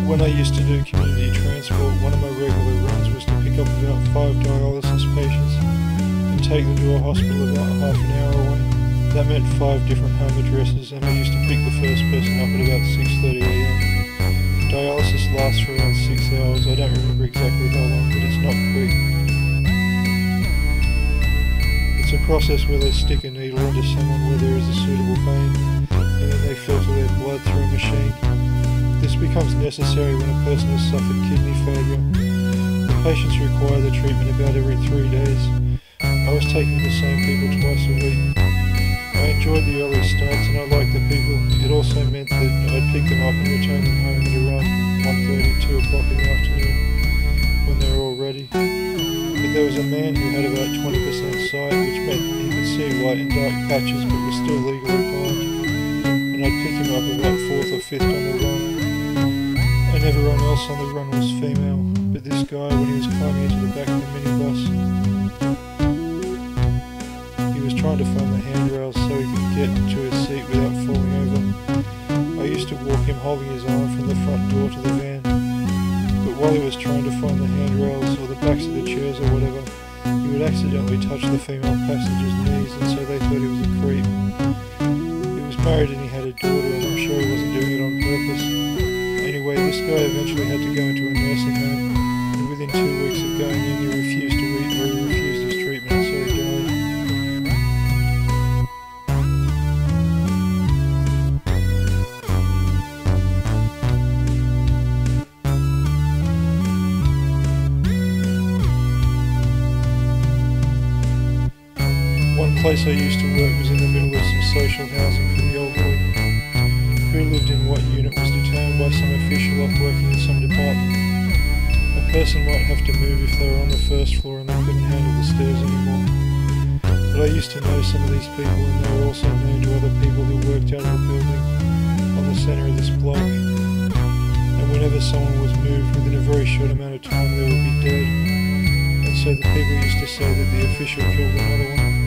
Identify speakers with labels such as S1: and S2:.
S1: When I used to do community transport, one of my regular runs was to pick up about 5 dialysis patients and take them to a hospital about half an hour away. That meant 5 different home addresses, and I used to pick the first person up at about 6:30 AM. Dialysis lasts for around 6 hours. I don't remember exactly how long, but it's not quick. It's a process where they stick a needle into someone where there is a suitable vein, and then they filter their blood through a machine. This becomes necessary when a person has suffered kidney failure. The patients require the treatment about every 3 days. I was taking the same people twice a week. I enjoyed the early starts and I liked the people. It also meant that I'd pick them up and return them home at around 1:30, 2 o'clock in the afternoon when they were all ready. But there was a man who had about 20% sight, which meant he could see light and dark patches but was still legally blind. And I'd pick him up about 4th or 5th on the run. And everyone else on the run was female, but this guy, when he was climbing into the back of the minibus, he was trying to find the handrails so he could get to his seat without falling over. I used to walk him holding his arm from the front door to the van, but while he was trying to find the handrails or the backs of the chairs or whatever, he would accidentally touch the female passenger's knees, and so they thought he was a creep. He was married and he had a daughter, and I'm sure he wasn't doing it on purpose. Anyway, this guy eventually had to go into a nursing home, and within 2 weeks of going in, he refused to eat or he refused his treatment, so he died. One place I used to work was in the middle of some social housing for the elderly. Who lived in what unit was determined by some official off working in some department. A person might have to move if they were on the first floor and they couldn't handle the stairs anymore. But I used to know some of these people, and they were also known to other people who worked out of the building on the centre of this block. And whenever someone was moved, within a very short amount of time they would be dead. And so the people used to say that the official killed another one.